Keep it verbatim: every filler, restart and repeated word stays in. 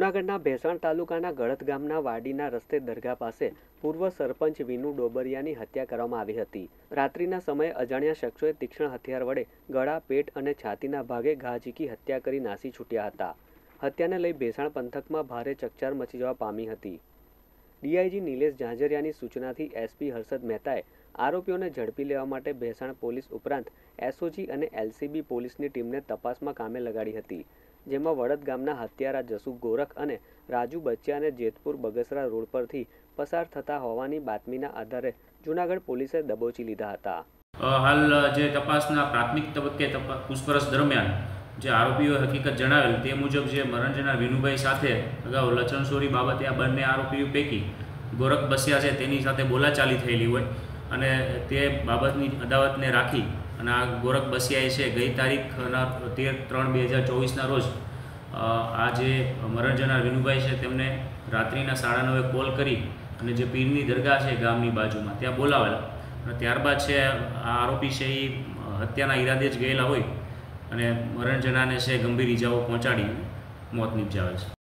જૂનાગઢના ભેસાણ તાલુકાના ગળત ગામના વાડીના રસ્તે દરગાહ પાસે પૂર્વ સરપંચ વિનુ ડોબરિયાની હત્યા કરવામાં આવી હતી। રાત્રિના સમયે અજાણ્યા શખ્સોએ તીક્ષ્ણ હથિયાર વડે ગળા, પેટ અને છાતીના ભાગે ઘા ઝીકી હત્યા કરી નાસી છૂટ્યા હતા। હત્યાને લઈ ભેસાણ પંથકમાં ભારે ચકચાર મચી જવા પામી હતી। ડીઆઈજી નિલેશ ઝાંઝરિયાની સૂચનાથી એસપી હર્ષદ મહેતાએ આરોપીઓને ઝડપી લેવા માટે ભેસાણ પોલીસ ઉપરાંત એસઓજી અને એલસીબી પોલીસની ટીમને તપાસમાં કામે લગાડી હતી, જેમાં વડદ ગામના હત્યારા જસુ ગોરખ અને રાજુ બચ્ચાને જેતપુર બગસરા રોડ પરથી પસાર થતા હોવાની બાતમીના આધારે જૂનાગઢ પોલીસે દબોચી લીધા હતા। હાલ જે તપાસના પ્રાથમિક તબક્કે પૂછપરછ દરમિયાન જે આરોપીઓ હકીકત જણાવેલ તે મુજબ જે મરણજના વિનુભાઈ સાથે અગાઉ લચણસોરી બાબતે આ બંને આરોપીઓ પૈકી ગોરખ બસિયા છે તેની સાથે બોલાચાલી થયેલી હોય અને તે બાબતની અદાવતને રાખી અને આ ગોરખ બસિયાએ છે ગઈ તારીખના તેર ત્રણ બે હજાર ચોવીસના રોજ આ જે મરણજનાર વિનુભાઈ છે તેમને રાત્રિના સાડા નવે કોલ કરી અને જે પીરની દરગાહ છે ગામની બાજુમાં ત્યાં બોલાવેલા અને ત્યારબાદ છે આ આરોપી છે એ હત્યાના ઈરાદે જ ગયેલા હોય અને મરણજનાને છે ગંભીર ઈજાઓ પહોંચાડી મોત નિપજાવે છે।